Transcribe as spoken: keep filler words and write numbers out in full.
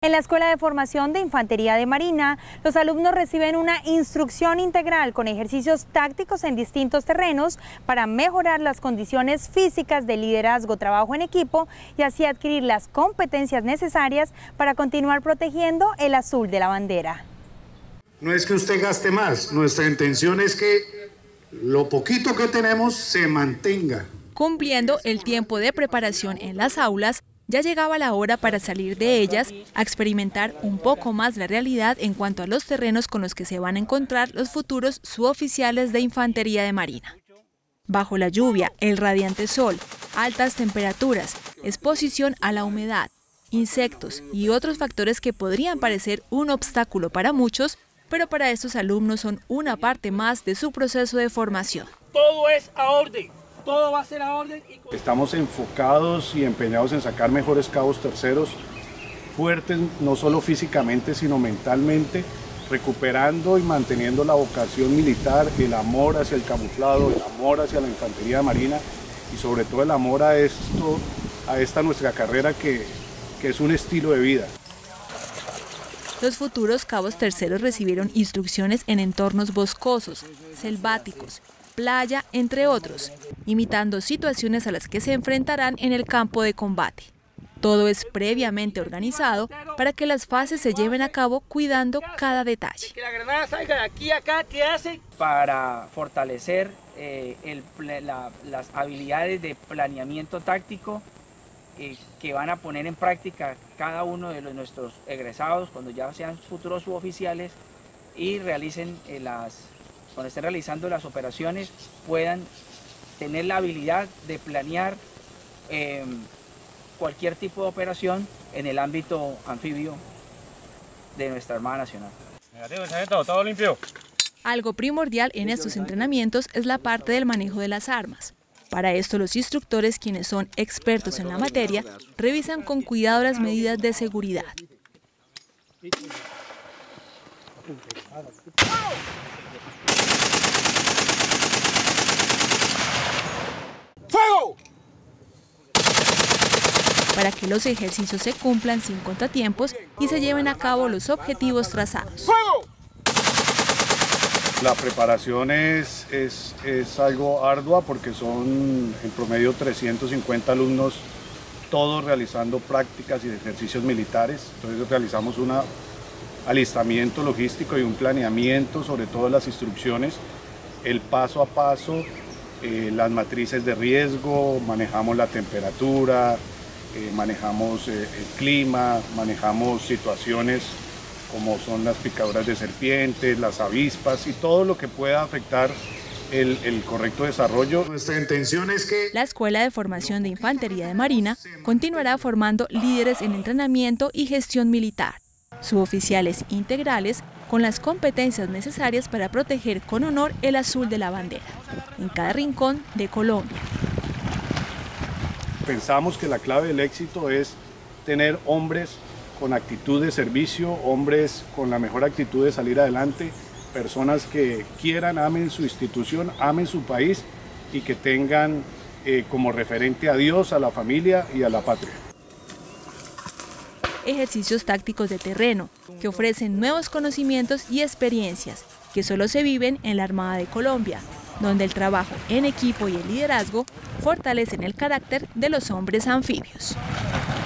En la Escuela de Formación de Infantería de Marina, los alumnos reciben una instrucción integral con ejercicios tácticos en distintos terrenos para mejorar las condiciones físicas de liderazgo, trabajo en equipo y así adquirir las competencias necesarias para continuar protegiendo el azul de la bandera. No es que usted gaste más, nuestra intención es que lo poquito que tenemos se mantenga. Cumpliendo el tiempo de preparación en las aulas, ya llegaba la hora para salir de ellas a experimentar un poco más la realidad en cuanto a los terrenos con los que se van a encontrar los futuros suboficiales de Infantería de Marina. Bajo la lluvia, el radiante sol, altas temperaturas, exposición a la humedad, insectos y otros factores que podrían parecer un obstáculo para muchos, pero para estos alumnos son una parte más de su proceso de formación. Todo es a orden. Todo va a ser a orden. Y... Estamos enfocados y empeñados en sacar mejores cabos terceros, fuertes no solo físicamente sino mentalmente, recuperando y manteniendo la vocación militar, el amor hacia el camuflado, el amor hacia la infantería marina y sobre todo el amor a esto, a esta nuestra carrera que, que es un estilo de vida. Los futuros cabos terceros recibieron instrucciones en entornos boscosos, selváticos, playa, entre otros, imitando situaciones a las que se enfrentarán en el campo de combate. Todo es previamente organizado para que las fases se lleven a cabo cuidando cada detalle. Que la granada salga de aquí a acá, ¿qué hace? Para fortalecer eh, el, la, las habilidades de planeamiento táctico eh, que van a poner en práctica cada uno de los, nuestros egresados cuando ya sean futuros suboficiales y realicen eh, las... cuando estén realizando las operaciones, puedan tener la habilidad de planear eh, cualquier tipo de operación en el ámbito anfibio de nuestra Armada Nacional. Negativo, todo limpio. Algo primordial en estos entrenamientos es la parte del manejo de las armas. Para esto, los instructores, quienes son expertos en la materia, revisan con cuidado las medidas de seguridad. ¡Fuego! Para que los ejercicios se cumplan sin contratiempos y se lleven a cabo los objetivos trazados. ¡Fuego! La preparación es, es, es algo ardua porque son en promedio trescientos cincuenta alumnos, todos realizando prácticas y ejercicios militares. Entonces realizamos un alistamiento logístico y un planeamiento sobre todas las instrucciones, el paso a paso, eh, las matrices de riesgo, manejamos la temperatura, eh, manejamos eh, el clima, manejamos situaciones como son las picaduras de serpientes, las avispas y todo lo que pueda afectar el, el correcto desarrollo. Nuestra intención es que... La Escuela de Formación de Infantería de Marina continuará formando líderes en entrenamiento y gestión militar, suboficiales integrales con las competencias necesarias para proteger con honor el azul de la bandera, en cada rincón de Colombia. Pensamos que la clave del éxito es tener hombres con actitud de servicio, hombres con la mejor actitud de salir adelante, personas que quieran, amen su institución, amen su país y que tengan eh, como referente a Dios, a la familia y a la patria. Ejercicios tácticos de terreno que ofrecen nuevos conocimientos y experiencias que solo se viven en la Armada de Colombia, donde el trabajo en equipo y el liderazgo fortalecen el carácter de los hombres anfibios.